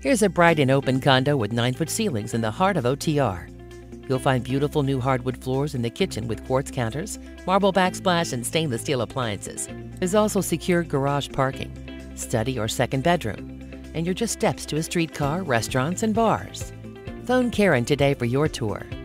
Here's a bright and open condo with 9-foot ceilings in the heart of OTR. You'll find beautiful new hardwood floors in the kitchen with quartz counters, marble backsplash, and stainless steel appliances. There's also secured garage parking, study or second bedroom, and you're just steps to a streetcar, restaurants, and bars. Phone Karen today for your tour.